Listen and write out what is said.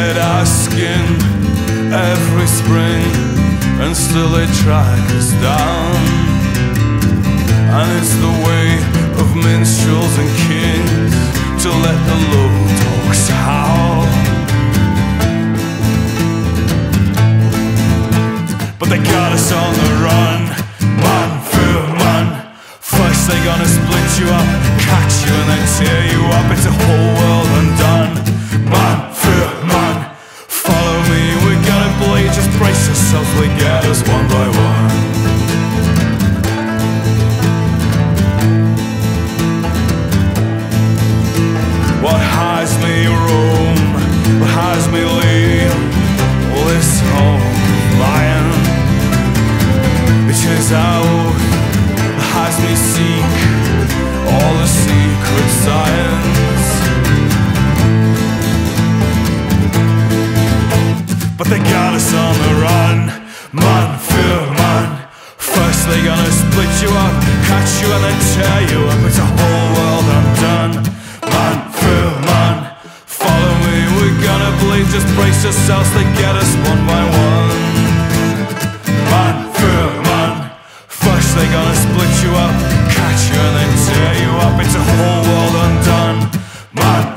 shed our skin every spring, and still they track us down. And it's the way of minstrels and kings to let the low dogs howl. But they got us on the run, man for man. First they gonna split you up, catch you and then tear you up. It's a whole world undone, man for man. Follow me, we're gonna bleed, just brace yourself, they get us one by one. What has me roam, what has me leave this home lying? It is out, has me seek all the secret science. But they got us on the run, man for man. First they gonna split you up, catch you and then tear you up. It's a whole world undone, man for man. Follow me, we're gonna bleed, just brace yourselves, they get us one by one. Man for man. First they gonna split you up, catch you and then tear you up. It's a whole world undone, man